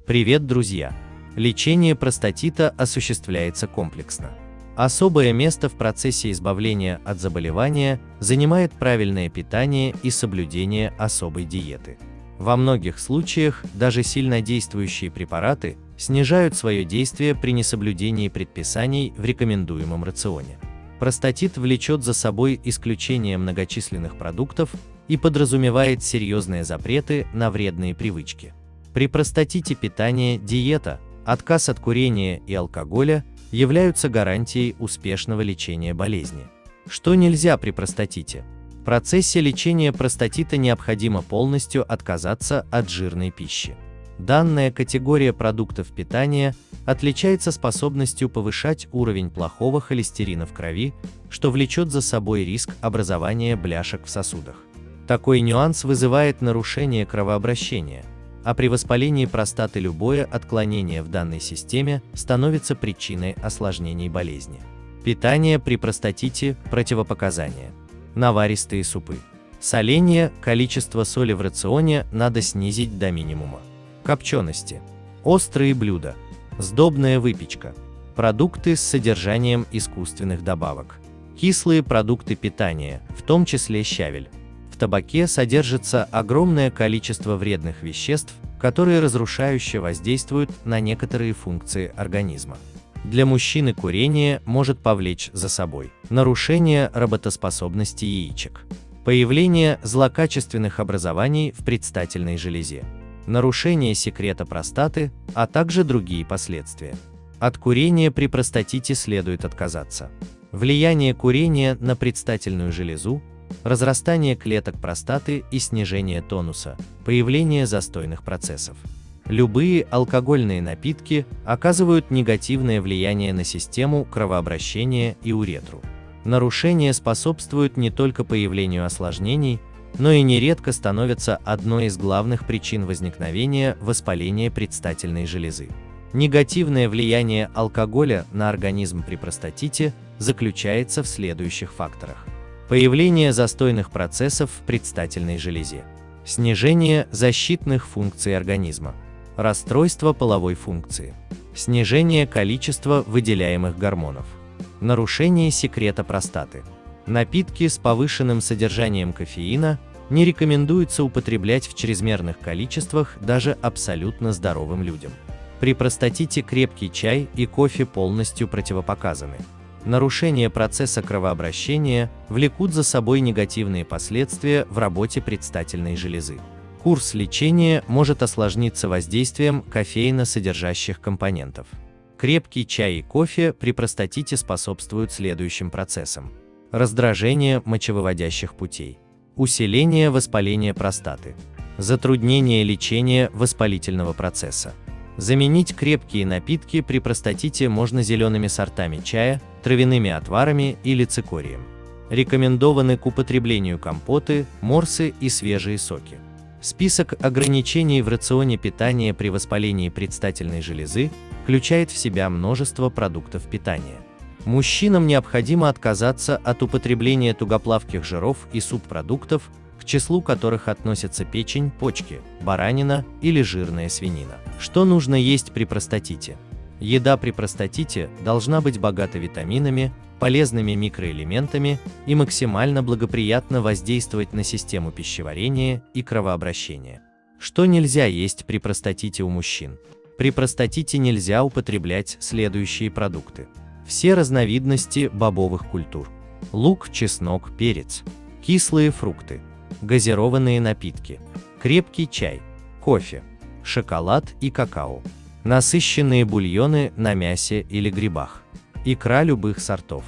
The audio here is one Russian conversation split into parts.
Привет, друзья! Лечение простатита осуществляется комплексно. Особое место в процессе избавления от заболевания занимает правильное питание и соблюдение особой диеты. Во многих случаях даже сильнодействующие препараты снижают свое действие при несоблюдении предписаний в рекомендуемом рационе. Простатит влечет за собой исключение многочисленных продуктов и подразумевает серьезные запреты на вредные привычки. При простатите питание, диета, отказ от курения и алкоголя являются гарантией успешного лечения болезни. Что нельзя при простатите? В процессе лечения простатита необходимо полностью отказаться от жирной пищи. Данная категория продуктов питания отличается способностью повышать уровень плохого холестерина в крови, что влечет за собой риск образования бляшек в сосудах. Такой нюанс вызывает нарушение кровообращения, а при воспалении простаты любое отклонение в данной системе становится причиной осложнений болезни. Питание при простатите, противопоказания. Наваристые супы. Соление, количество соли в рационе надо снизить до минимума. Копчености. Острые блюда. Сдобная выпечка. Продукты с содержанием искусственных добавок. Кислые продукты питания, в том числе щавель. В табаке содержится огромное количество вредных веществ, которые разрушающе воздействуют на некоторые функции организма. Для мужчины курение может повлечь за собой нарушение работоспособности яичек, появление злокачественных образований в предстательной железе, нарушение секрета простаты, а также другие последствия. От курения при простатите следует отказаться. Влияние курения на предстательную железу, разрастание клеток простаты и снижение тонуса, появление застойных процессов. Любые алкогольные напитки оказывают негативное влияние на систему кровообращения и уретру. Нарушения способствуют не только появлению осложнений, но и нередко становятся одной из главных причин возникновения воспаления предстательной железы. Негативное влияние алкоголя на организм при простатите заключается в следующих факторах. Появление застойных процессов в предстательной железе, снижение защитных функций организма, расстройство половой функции, снижение количества выделяемых гормонов, нарушение секрета простаты. Напитки с повышенным содержанием кофеина не рекомендуется употреблять в чрезмерных количествах даже абсолютно здоровым людям. При простатите крепкий чай и кофе полностью противопоказаны. Нарушение процесса кровообращения влекут за собой негативные последствия в работе предстательной железы. Курс лечения может осложниться воздействием кофеина-содержащих компонентов. Крепкий чай и кофе при простатите способствуют следующим процессам: раздражение мочевыводящих путей, усиление воспаления простаты, затруднение лечения воспалительного процесса. Заменить крепкие напитки при простатите можно зелеными сортами чая, травяными отварами или цикорием. Рекомендованы к употреблению компоты, морсы и свежие соки. Список ограничений в рационе питания при воспалении предстательной железы включает в себя множество продуктов питания. Мужчинам необходимо отказаться от употребления тугоплавких жиров и субпродуктов, к числу которых относятся печень, почки, баранина или жирная свинина. Что нужно есть при простатите? Еда при простатите должна быть богата витаминами, полезными микроэлементами и максимально благоприятно воздействовать на систему пищеварения и кровообращения. Что нельзя есть при простатите у мужчин? При простатите нельзя употреблять следующие продукты: все разновидности бобовых культур, лук, чеснок, перец, кислые фрукты, газированные напитки, крепкий чай, кофе, шоколад и какао, насыщенные бульоны на мясе или грибах, икра любых сортов,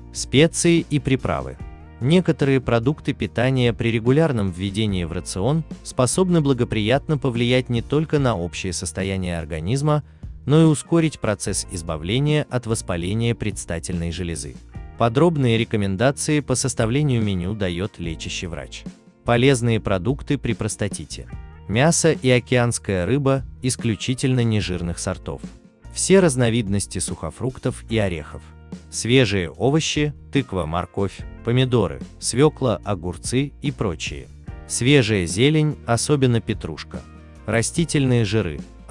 специи и приправы. Некоторые продукты питания при регулярном введении в рацион способны благоприятно повлиять не только на общее состояние организма, но и ускорить процесс избавления от воспаления предстательной железы. Подробные рекомендации по составлению меню дает лечащий врач. Полезные продукты при простатите. Мясо и океанская рыба исключительно нежирных сортов. Все разновидности сухофруктов и орехов. Свежие овощи, тыква, морковь, помидоры, свекла, огурцы и прочие. Свежая зелень, особенно петрушка. Растительные жиры,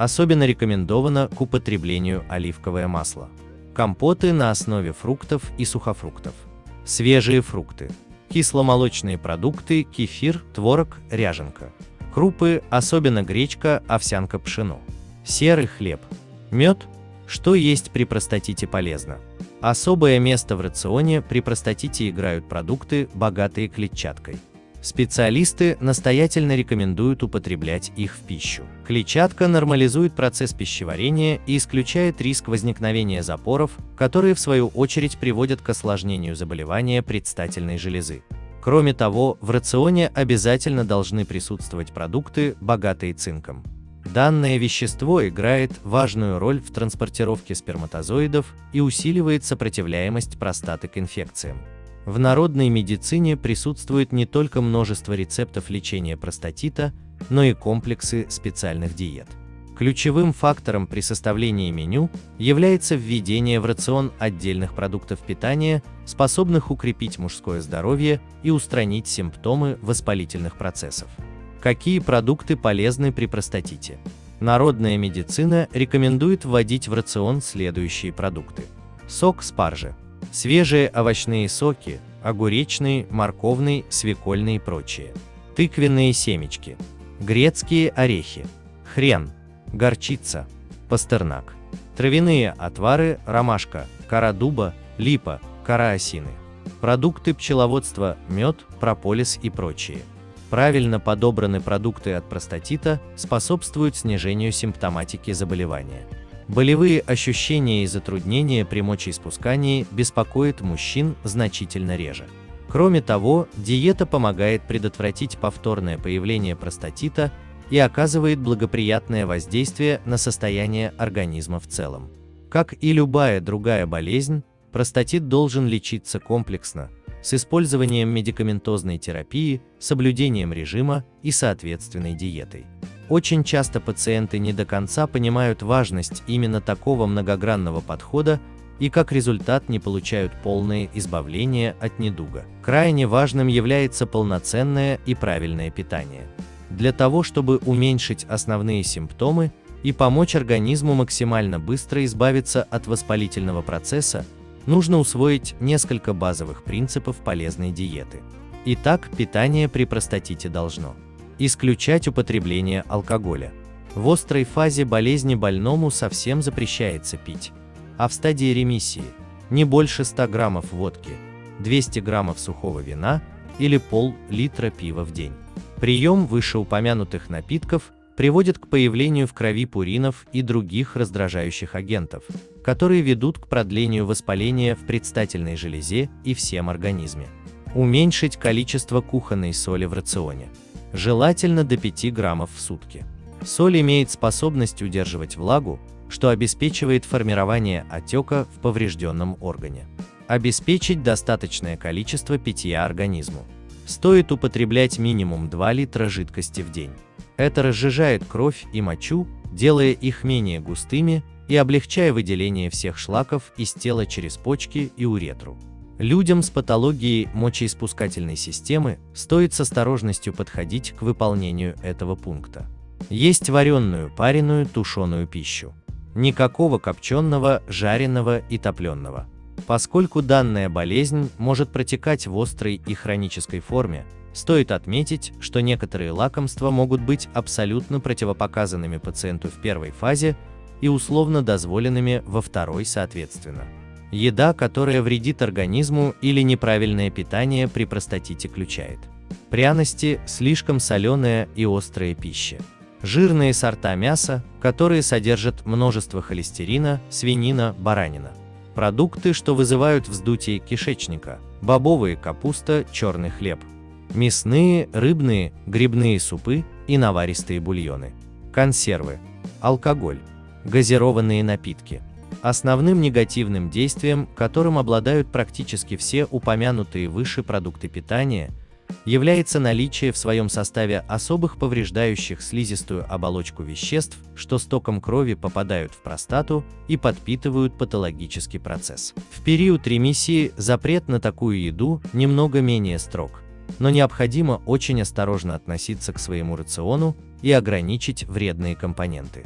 Особенно рекомендовано к употреблению оливковое масло. Компоты на основе фруктов и сухофруктов. Свежие фрукты. Кисломолочные продукты, кефир, творог, ряженка. Крупы, особенно гречка, овсянка, пшено. Серый хлеб. Мед. Что есть при простатите полезно? Особое место в рационе при простатите играют продукты, богатые клетчаткой. Специалисты настоятельно рекомендуют употреблять их в пищу. Клетчатка нормализует процесс пищеварения и исключает риск возникновения запоров, которые в свою очередь приводят к осложнению заболевания предстательной железы. Кроме того, в рационе обязательно должны присутствовать продукты, богатые цинком. Данное вещество играет важную роль в транспортировке сперматозоидов и усиливает сопротивляемость простаты к инфекциям. В народной медицине присутствует не только множество рецептов лечения простатита, но и комплексы специальных диет. Ключевым фактором при составлении меню является введение в рацион отдельных продуктов питания, способных укрепить мужское здоровье и устранить симптомы воспалительных процессов. Какие продукты полезны при простатите? Народная медицина рекомендует вводить в рацион следующие продукты. Сок спаржи. Свежие овощные соки, огуречный, морковный, свекольный и прочие. Тыквенные семечки. Грецкие орехи. Хрен. Горчица. Пастернак. Травяные отвары, ромашка, кора дуба, липа, кора осины. Продукты пчеловодства, мед, прополис и прочие. Правильно подобраны продукты от простатита способствуют снижению симптоматики заболевания. Болевые ощущения и затруднения при мочеиспускании беспокоят мужчин значительно реже. Кроме того, диета помогает предотвратить повторное появление простатита и оказывает благоприятное воздействие на состояние организма в целом. Как и любая другая болезнь, простатит должен лечиться комплексно, с использованием медикаментозной терапии, соблюдением режима и соответственной диетой. Очень часто пациенты не до конца понимают важность именно такого многогранного подхода и как результат не получают полное избавление от недуга. Крайне важным является полноценное и правильное питание. Для того, чтобы уменьшить основные симптомы и помочь организму максимально быстро избавиться от воспалительного процесса, нужно усвоить несколько базовых принципов полезной диеты. Итак, питание при простатите должно исключать употребление алкоголя. В острой фазе болезни больному совсем запрещается пить, а в стадии ремиссии не больше 100 граммов водки, 200 граммов сухого вина или пол-литра пива в день. Прием вышеупомянутых напитков приводит к появлению в крови пуринов и других раздражающих агентов, которые ведут к продлению воспаления в предстательной железе и всем организме. Уменьшить количество кухонной соли в рационе. Желательно до 5 граммов в сутки. Соль имеет способность удерживать влагу, что обеспечивает формирование отека в поврежденном органе. Обеспечить достаточное количество питья организму. Стоит употреблять минимум 2 литра жидкости в день. Это разжижает кровь и мочу, делая их менее густыми и облегчая выделение всех шлаков из тела через почки и уретру. Людям с патологией мочеиспускательной системы стоит с осторожностью подходить к выполнению этого пункта. Есть вареную, пареную, тушеную пищу. Никакого копченого, жареного и топленого. Поскольку данная болезнь может протекать в острой и хронической форме, стоит отметить, что некоторые лакомства могут быть абсолютно противопоказанными пациенту в первой фазе и условно дозволенными во второй соответственно. Еда, которая вредит организму, или неправильное питание при простатите включает пряности, слишком соленая и острая пища, жирные сорта мяса, которые содержат множество холестерина, свинина, баранина, продукты, что вызывают вздутие кишечника, бобовые, капуста, черный хлеб, мясные, рыбные, грибные супы и наваристые бульоны, консервы, алкоголь, газированные напитки. Основным негативным действием, которым обладают практически все упомянутые выше продукты питания, является наличие в своем составе особых повреждающих слизистую оболочку веществ, что с током крови попадают в простату и подпитывают патологический процесс. В период ремиссии запрет на такую еду немного менее строг, но необходимо очень осторожно относиться к своему рациону и ограничить вредные компоненты.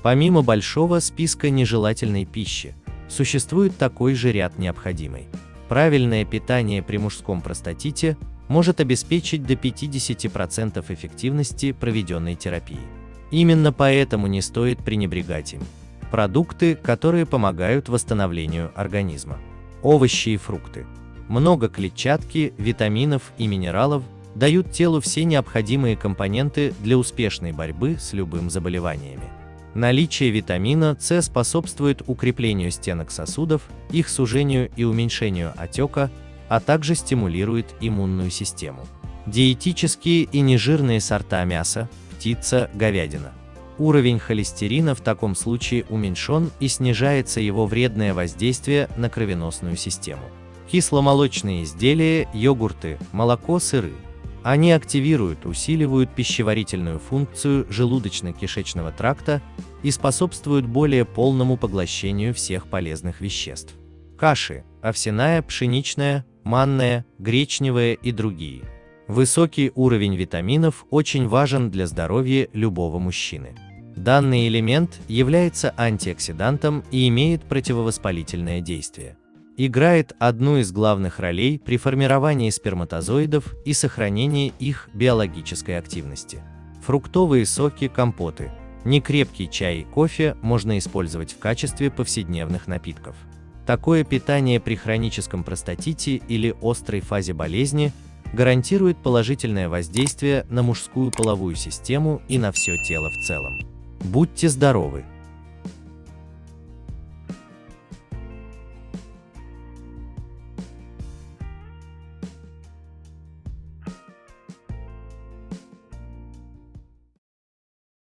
Помимо большого списка нежелательной пищи, существует такой же ряд необходимой. Правильное питание при мужском простатите может обеспечить до 50% эффективности проведенной терапии. Именно поэтому не стоит пренебрегать им. Продукты, которые помогают восстановлению организма. Овощи и фрукты. Много клетчатки, витаминов и минералов дают телу все необходимые компоненты для успешной борьбы с любыми заболеваниями. Наличие витамина С способствует укреплению стенок сосудов, их сужению и уменьшению отека, а также стимулирует иммунную систему. Диетические и нежирные сорта мяса, птица, говядина. Уровень холестерина в таком случае уменьшен и снижается его вредное воздействие на кровеносную систему. Кисломолочные изделия, йогурты, молоко, сыры. Они активируют, усиливают пищеварительную функцию желудочно-кишечного тракта и способствуют более полному поглощению всех полезных веществ. Каши – овсяная, пшеничная, манная, гречневая и другие. Высокий уровень витаминов очень важен для здоровья любого мужчины. Данный элемент является антиоксидантом и имеет противовоспалительное действие. Играет одну из главных ролей при формировании сперматозоидов и сохранении их биологической активности. Фруктовые соки, компоты, некрепкий чай и кофе можно использовать в качестве повседневных напитков. Такое питание при хроническом простатите или острой фазе болезни гарантирует положительное воздействие на мужскую половую систему и на все тело в целом. Будьте здоровы!